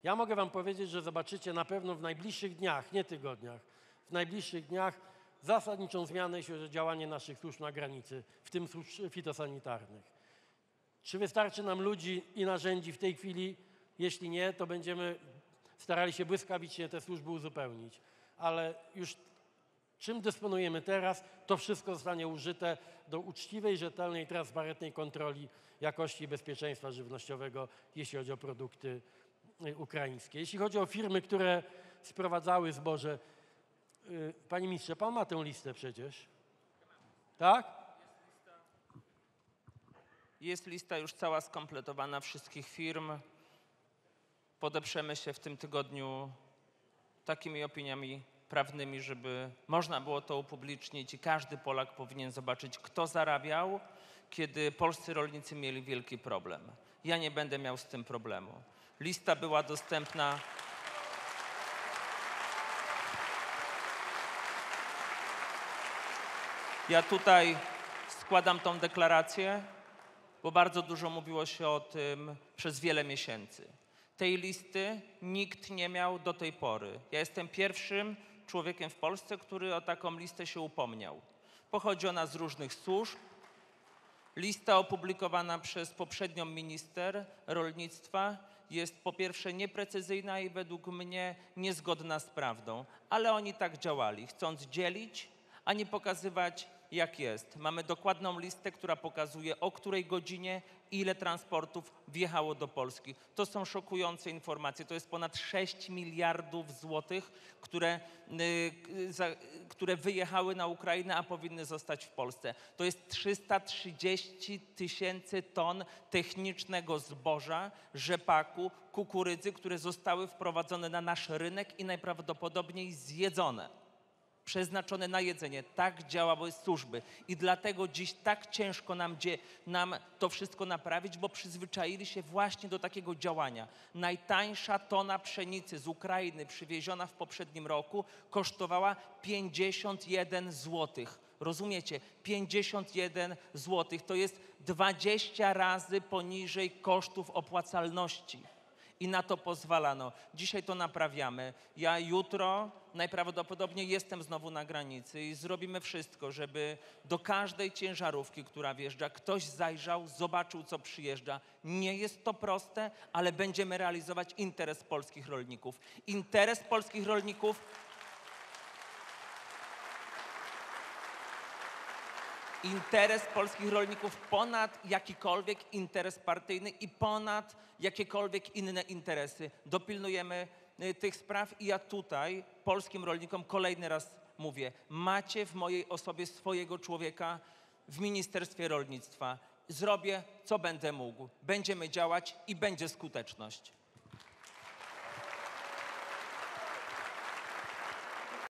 Ja mogę wam powiedzieć, że zobaczycie na pewno w najbliższych dniach, nie tygodniach, w najbliższych dniach zasadniczą zmianę, jeśli chodzi o działanie naszych służb na granicy, w tym służb fitosanitarnych. Czy wystarczy nam ludzi i narzędzi w tej chwili? Jeśli nie, to będziemy starali się błyskawicznie te służby uzupełnić. Ale już czym dysponujemy teraz, to wszystko zostanie użyte do uczciwej, rzetelnej, transparentnej kontroli jakości i bezpieczeństwa żywnościowego, jeśli chodzi o produkty ukraińskie. Jeśli chodzi o firmy, które sprowadzały zboże, panie ministrze, pan ma tę listę przecież, tak? Jest lista już cała skompletowana wszystkich firm. Podeprzemy się w tym tygodniu takimi opiniami prawnymi, żeby można było to upublicznić i każdy Polak powinien zobaczyć, kto zarabiał, kiedy polscy rolnicy mieli wielki problem. Ja nie będę miał z tym problemu. Lista była dostępna. Ja tutaj składam tą deklarację, bo bardzo dużo mówiło się o tym przez wiele miesięcy. Tej listy nikt nie miał do tej pory. Ja jestem pierwszym człowiekiem w Polsce, który o taką listę się upomniał. Pochodzi ona z różnych służb. Lista opublikowana przez poprzednią minister rolnictwa jest po pierwsze nieprecyzyjna i według mnie niezgodna z prawdą. Ale oni tak działali, chcąc dzielić, a nie pokazywać, jak jest. Mamy dokładną listę, która pokazuje, o której godzinie ile transportów wjechało do Polski. To są szokujące informacje. To jest ponad 6 miliardów złotych, które wyjechały na Ukrainę, a powinny zostać w Polsce. To jest 330 000 ton technicznego zboża, rzepaku, kukurydzy, które zostały wprowadzone na nasz rynek i najprawdopodobniej zjedzone. Przeznaczone na jedzenie. Tak działały służby. I dlatego dziś tak ciężko nam to wszystko naprawić, bo przyzwyczaili się właśnie do takiego działania. Najtańsza tona pszenicy z Ukrainy przywieziona w poprzednim roku kosztowała 51 zł. Rozumiecie? 51 zł to jest 20 razy poniżej kosztów opłacalności. I na to pozwalano. Dzisiaj to naprawiamy. Ja jutro najprawdopodobniej jestem znowu na granicy i zrobimy wszystko, żeby do każdej ciężarówki, która wjeżdża, ktoś zajrzał, zobaczył, co przyjeżdża. Nie jest to proste, ale będziemy realizować interes polskich rolników. Interes polskich rolników ponad jakikolwiek interes partyjny i ponad jakiekolwiek inne interesy. Dopilnujemy tych spraw i ja tutaj polskim rolnikom kolejny raz mówię, macie w mojej osobie swojego człowieka w Ministerstwie Rolnictwa. Zrobię, co będę mógł. Będziemy działać i będzie skuteczność.